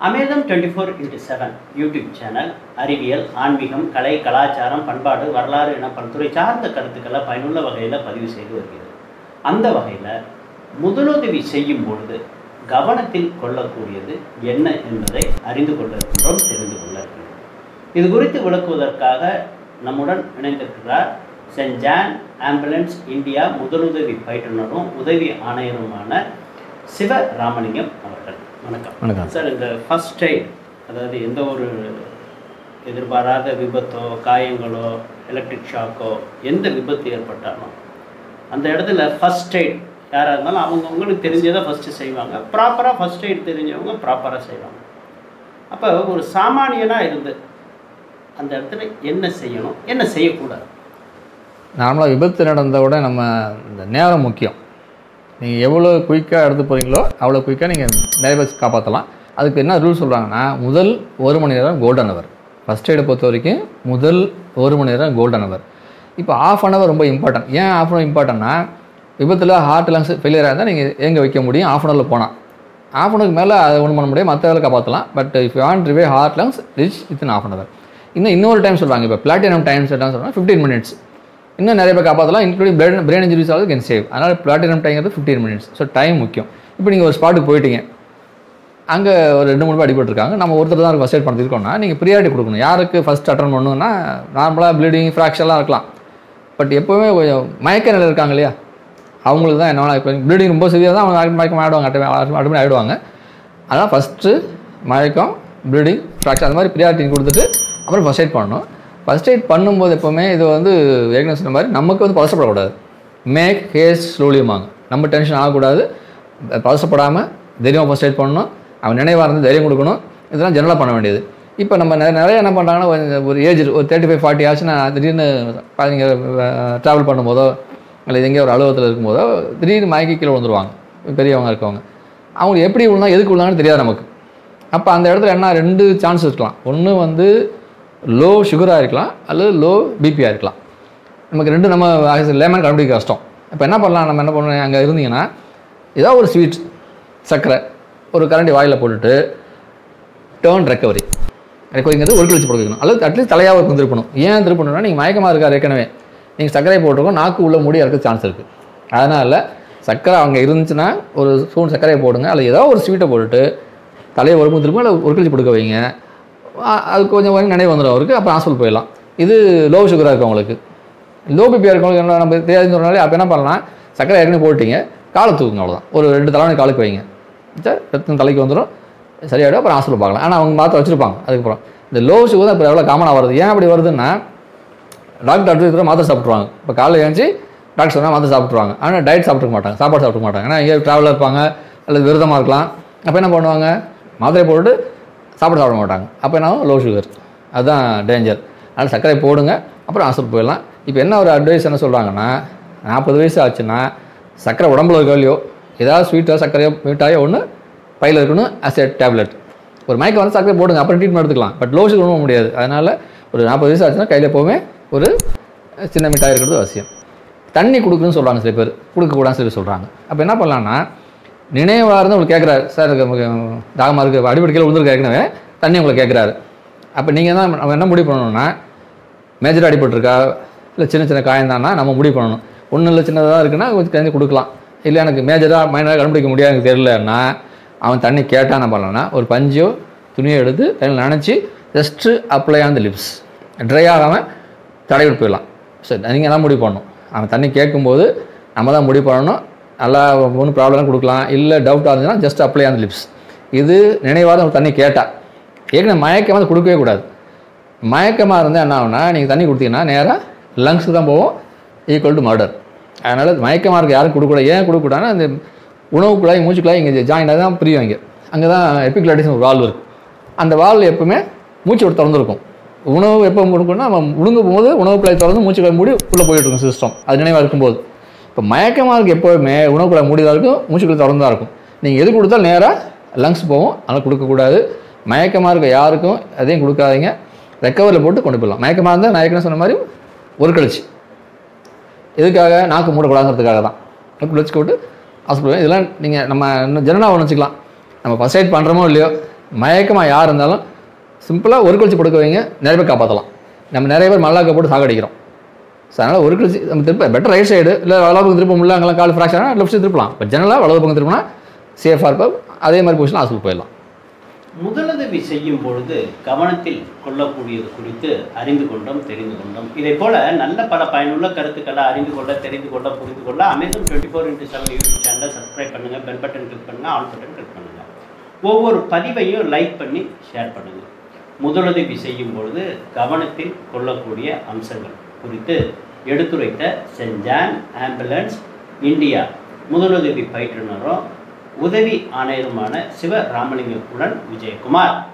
அமிர்தம் 24x7 YouTube channel அறிவியல், ஆன்மீகம், கலை, கலாச்சாரம், பண்பாடு, வரலாறு என பல்துறை சார்ந்த கருத்துக்களை பயனுள்ள வகையில் பதிவு செய்து வருகிறது. அந்த வகையில் முதலுதவி செய்யும் பொழுது கவனத்தில் கொள்ளக்கூடியது என்ன என்பதை அறிந்து கொள்ள இருக்கின்றோம், தெரிந்து கொள்ள இருக்கின்றோம். இது குறித்து விளக்குவதற்காக நம்முடன் இணைந்திருக்கிறார் சென்ட் ஜான் ஆம்புலன்ஸ் இந்தியா முதலுதவி பயிற்றுனரும் உதவி ஆணையருமான சிவராமலிங்கம் அவர்கள். வணக்கம். வணக்கம் சார். இந்த ஃபர்ஸ்ட் எய்ட், அதாவது எந்த ஒரு எதிர்பாராத விபத்தோ, காயங்களோ, எலக்ட்ரிக் ஷாக்கோ, எந்த விபத்து ஏற்பட்டாலும் அந்த இடத்துல ஃபர்ஸ்ட் எய்ட் யாராக இருந்தாலும் அவங்கவுங்களுக்கு தெரிஞ்சதை ஃபஸ்ட்டு செய்வாங்க. ப்ராப்பராக ஃபர்ஸ்ட் எய்ட் தெரிஞ்சவங்க ப்ராப்பராக செய்வாங்க. அப்போ ஒரு சாமானியனாக இருந்து அந்த இடத்துல என்ன செய்யணும், என்ன செய்யக்கூடாது? நார்மலாக விபத்து நடந்த உடனே நம்ம இந்த நேரம் முக்கியம். நீங்கள் எவ்வளோ குயிக்காக எடுத்து போகிறீங்களோ அவ்வளோ குயிக்காக நீங்கள் நிறைய பேர் காப்பாற்றலாம். அதுக்கு என்ன ரூல் சொல்கிறாங்கன்னா, முதல் 1 மணி நேரம் கோல்டன் ஹவர். ஃபஸ்ட் எய்டை பொறுத்த வரைக்கும் முதல் 1 மணி நேரம் கோல்டன் ஹவர். இப்போ ½ அன் ஹவர் ரொம்ப இம்பார்ட்டன்ட். ஏன் ½ அன் ஹவர் இம்பார்ட்டன்னா, விபத்தில் ஹார்ட் லங்ஸ் ஃபெயிலியராக இருந்தால் நீங்கள் எங்கே வைக்க முடியும்? ½ அன் ஹவரில் போனால். ½ அன் ஹவருக்கு மேலே அதை ஒன்றும் பண்ண முடியும், மற்ற வேலை காப்பாற்றலாம். But if you want revive heart lungs reach within ½ an hour. இன்னொரு டைம் சொல்கிறாங்க, இப்போ பிளாட்டினம் டைம் செட்டாக சொல்கிறாங்க 15 மினிட்ஸ். இன்னும் நிறைய பேர் காப்பாற்றலாம், இன்க்ளூடிங் பிரெயின் இன்ஜுரிஸ் ஆகுது கேன் சேவ். அதனால் பிளாட்டினம் டைங்கிறது 15 மினிட்ஸ். ஸோ டைம் முக்கியம். இப்போ நீங்கள் ஒரு ஸ்பாட்டுக்கு போயிட்டீங்க, அங்கே ஒரு 2-3 பேர் அடிபட்டுருக்காங்க, நம்ம ஒருத்தர் தான் ஃபஸ்ட் எய்ட் பண்ணிருக்கோம்னா நீங்கள் ப்ரியாரிட்டி கொடுக்கணும். யாருக்கு ஃபஸ்ட் அட்டன் பண்ணணும்னா, நார்மலாக ப்ளீடிங், ஃப்ராக்சர்லாம் இருக்கலாம். பட் எப்போவுமே கொஞ்சம் மயக்க நிலை இருக்காங்க இல்லையா, அவங்களுக்கு தான் என்ன, இப்போ ப்ளீடிங் ரொம்ப சிவியராக தான் அவங்க மயக்கம் ஆகிடுவாங்க, ஆட்டோமேட்டிக் ஆகிடுவாங்க. அதனால் ஃபஸ்ட்டு மயக்கம், ப்ளீடிங், ஃப்ராக்சர் அந்த மாதிரி ப்ரியாரிட்டி கொடுத்துட்டு அப்புறம் ஃபஸ்ட் எய்ட் பண்ணணும். ஃபஸ்ட் எய்ட் பண்ணும்போது எப்போவுமே இது ஏற்கனவே சொன்ன மாதிரி நமக்கு பதசப்படக்கூடாது. மேக் ஹேஸ்ட் ஸ்லோலியுமாங்க. நம்ம டென்ஷன் ஆகக்கூடாது, பதசப்படாமல் தைரியமாக ஃபஸ்ட் எய்ட் பண்ணணும். அவன் நினைவாக இருந்து தைரியம் கொடுக்கணும். இதெல்லாம் ஜெனரலாக பண்ண வேண்டியது. இப்போ நம்ம நிறைய என்ன பண்ணுறாங்கன்னா, ஒரு ஏஜ் ஒரு 35-40 ஆச்சுன்னா திடீர்னு நீங்கள் ட்ராவல் பண்ணும்போதோ அல்லது எங்கேயோ ஒரு அலுவலகத்தில் இருக்கும்போதோ திடீர்னு மயக்கி கீழே விழுந்துருவாங்க. பெரியவங்க இருக்கவங்க, அவங்க எப்படி விழுந்தாங்க, எதுக்கு விழுந்தாங்கன்னு தெரியாது நமக்கு. அப்போ அந்த இடத்துல என்ன 2 சான்ஸ் இருக்கலாம். ஒன்று லோ சுகராக இருக்கலாம், அல்லது லோ பிபியாக இருக்கலாம். நமக்கு 2 நம்ம லேமன் கண்டுபிடிக்க கஷ்டம். இப்போ என்ன பண்ணலாம், நம்ம என்ன பண்ணணும், அங்கே இருந்தீங்கன்னா ஏதாவது ஒரு ஸ்வீட், சர்க்கரை, ஒரு கரண்டி வாயில் போட்டுட்டு டேர்ன் ரெக்கவரிங்கிறது ஒரு கழிச்சு போட்டுக்கணும். அல்லது அட்லீஸ்ட் தலையாக ஒரு திருப்பணும். ஏன் திருப்பணும்னா, நீங்கள் மயக்கமாக இருக்கார் ஏற்கனவே, நீங்கள் சர்க்கரை போட்டுருக்கோம், நாக்கு உள்ள மூடி இருக்க சான்ஸ் இருக்குது. அதனால் சர்க்கரை அங்கே இருந்துச்சுன்னா ஒரு ஸ்பூன் சர்க்கரையை போடுங்க, அல்லது ஏதாவது ஒரு ஸ்வீட்டை போட்டுட்டு தலையை ஒரு திருப்பம், இல்லை ஒரு கழிச்சு கொடுக்க வைங்க. அது கொஞ்சம் நினைவு வந்துடும் அவருக்கு. அப்புறம் ஹாஸ்பிட்டல் போயிடலாம். இது லோ சுகராக இருக்கவங்களுக்கு. லோ பிபியாக இருக்கவங்களுக்கு என்ன நம்ம தெரியாதுன்னு சொன்னாலே, அப்போ என்ன பண்ணலாம், சர்க்கரை ஏற்கனவே போட்டிங்க, காலை தூக்குங்க, அவ்வளோதான். ஒரு 2 தலைவணி காலுக்கு வைங்க, ரத்தம் தலைக்கு வந்துடும், சரியாயிடும். அப்புறம் ஹாஸ்பிட்டல் பார்க்கலாம். ஆனால் அவங்க மாற்ற வச்சுருப்பாங்க. அதுக்கப்புறம் இந்த லோ சுகர் தான் இப்போ எவ்வளோ காமனாக வருது. ஏன் அப்படி வருதுன்னா, டாக்டர் அட்வைஸ் மாத்திரை சாப்பிட்ருவாங்க. இப்போ காலையில் எழுந்துச்சி டாக்டர் சொன்னால் மாத்திரை சாப்பிட்ருவாங்க. ஆனால் டயட் சாப்பிட்ருக்க மாட்டாங்க, சாப்பாடு சாப்பிட்ருக்க மாட்டாங்க. ஏன்னா எங்கேயோ ட்ராவலில் இருப்பாங்க அல்லது விரதமாக இருக்கலாம். அப்போ என்ன பண்ணுவாங்க, மாத்திரை போட்டு சாப்பிட மாட்டாங்க. அப்போ என்ன லோ சுகர், அதுதான் டேஞ்சர். அதனால் சர்க்கரை போடுங்க, அப்புறம் ஹாஸ்பிட்டல் போயிடலாம். இப்போ என்ன ஒரு அட்வைஸ் என்ன சொல்கிறாங்கன்னா, 40 வயசு ஆச்சுன்னா சர்க்கரை உடம்புல இருக்க இல்லையோ, ஏதாவது ஸ்வீட்டோ சர்க்கரையோ மிட்டாயோ ஒன்று பையில் இருக்கணும், அஸ் எ டேப்லெட். ஒரு மயக்கம் வந்து சர்க்கரை போடுங்க, அப்புறம் ட்ரீட்மெண்ட் எடுத்துக்கலாம். பட் லோ சுகர் ஒன்றும் முடியாது. அதனால் ஒரு 40 வயசு ஆச்சுன்னா கையில் எப்போவுமே ஒரு சின்ன மிட்டாய் இருக்கிறது அவசியம். தண்ணி கொடுக்குன்னு சொல்கிறாங்க சில பேர், கொடுக்கக்கூடாதுன்னு சொல்லி சொல்கிறாங்க. அப்போ என்ன பண்ணலான்னா, நினைவாக இருந்து உங்களுக்கு கேட்குறாரு, சார் தாகமாக இருக்குது, அடிப்படை கீழே விழுந்துருக்கு ஏற்கனவே, தண்ணி உங்களை கேட்குறாரு. அப்போ நீங்கள் தான் நம்ம என்ன முடிவு பண்ணணும்னா, மேஜராக அடிபட்டுருக்கா இல்லை சின்ன சின்ன காயந்தான்னா நம்ம முடிவு பண்ணணும். ஒன்றும் இல்லை சின்னதாக இருக்குன்னா கொஞ்சம் தண்ணி கொடுக்கலாம். இல்லை எனக்கு மேஜராக மைனராக கண்டுபிடிக்க முடியாது, எனக்கு தெரியலன்னா அவன் தண்ணி கேட்டால் என்ன பண்ணலான்னா, ஒரு பஞ்சோ துணியோ எடுத்து தண்ணியில் நினச்சி just apply on the lips, dry ஆகாமல் தடவிட்டு போயிடலாம். சரி, நீங்கள் தான் முடிவு பண்ணணும். அவன் தண்ணி கேட்கும்போது நம்ம தான் முடிவு பண்ணணும். நல்லா ஒன்றும் ப்ராப்ளம் கொடுக்கலாம், இல்லை டவுட்டாக இருந்துச்சுன்னா just apply on the lips. இது நினைவாத ஒரு தண்ணி கேட்டால். ஏற்கனவே மயக்கம் வந்து கொடுக்கவே கூடாது. மயக்கமாக இருந்தால் என்ன ஆகுனா, நீங்கள் தண்ணி கொடுத்தீங்கன்னா நேராக லங்ஸுக்கு தான் போவோம், ஈக்குவல் டு மர்டர். அதனால் மயக்கமாக இருக்க யாரும் கொடுக்கக்கூடாது. ஏன் கொடுக்கக்கூடாதுன்னா, அந்த உணவு குழாய், மூச்சு குழாய் இங்கே ஜாயிண்டாக தான் பிரியும். அங்கே தான் எபிக்ளாட்டிஸ்னு ஒரு வால்வு இருக்குது. அந்த வால்வு எப்பவுமே மூச்சு விட்டு திறந்துருக்கும். உணவு எப்போ கொடுக்கணும்னா, நம்ம உழுங்க போகும்போது உணவு குழாய் திறந்து மூச்சு குழாய் மூடி உள்ளே போயிட்டு இருக்கும் சிஸ்டம், அது நினைவாக இருக்கும்போது. இப்போ மயக்கமாக இருக்குது எப்போவுமே உணவு குழாய் மூடிதான் இருக்கும், மூச்சு குழாய் திறந்து தான் இருக்கும். நீங்கள் எது கொடுத்தாலும் நேராக லங்ஸ் போவோம், அதனால் கொடுக்கக்கூடாது. மயக்கமாக இருக்க யாருக்கும் அதையும் கொடுக்காதீங்க. ரெக்கவரில் போட்டு கொண்டு போயிடலாம். மயக்கமாக இருந்தால் நான் ஏற்கனவே சொன்ன மாதிரி ஒரு கழிச்சு, எதுக்காக, நாக்கு மூடக்கூடாதுங்கிறதுக்காக தான். நாக்கு வச்சு போட்டு ஹாஸ்பிட்டல். இதெல்லாம் நீங்கள் நம்ம இன்னும் ஜெனரலாக ஒன்று வச்சுக்கலாம். நம்ம ஃபர்ஸ்ட் எய்ட் பண்ணுறோமோ இல்லையோ, மயக்கமாக யார் இருந்தாலும் சிம்பிளாக ஒரு கழிச்சு படுக்க வைங்க, நிறைய பேர் காப்பாற்றலாம். நம்ம நிறைய பேர் மல்லாக்க போட்டு சாகடிக்கிறோம். ஸோ அதனால் ஒரு கழிச்சு நம்ம திருப்ப பெட்டர் ரைட் சைடு, இல்லை வலது பக்கம் திருப்ப முடியல, அங்கெல்லாம் கால் ஃப்ராக்சர் ஆனால் லெஃப்ட் சைடு திருப்பலாம். இப்போ ஜெனரலாக வலது பக்கம் திருப்பினா சேஃபாக இருக்கும். அதே மாதிரி பொசிஷன் ஹாஸ்பிட்டல் போயிடலாம். முதலுதவி செய்யும் பொழுது கவனத்தில் கொள்ளக்கூடியது குறித்து அறிந்து கொண்டோம், தெரிந்து கொண்டோம். இதை போல நல்ல பல பயனுள்ள கருத்துக்களை அறிந்து கொள்ள, தெரிந்து கொள்ள, புரிந்து கொள்ள அமேசான் 24x7 யூடியூப் சேனலை சப்ஸ்கிரைப் பண்ணுங்கள், பெல் பட்டன் கிளிக் பண்ணுங்கள், ஆல் பட்டன் கிளிக் பண்ணுங்கள். ஒவ்வொரு பதிவையும் லைக் பண்ணி ஷேர் பண்ணுங்கள். முதலுதவி செய்யும் பொழுது கவனத்தில் கொள்ளக்கூடிய அம்சங்கள் குறித்து எடுத்துரைத்த சென்ட் ஜான் ஆம்புலன்ஸ் இந்தியா முதலுதவி பயிற்றுனரும் உதவி ஆணையருமான சிவராமலிங்கத்துடன் விஜயகுமார்.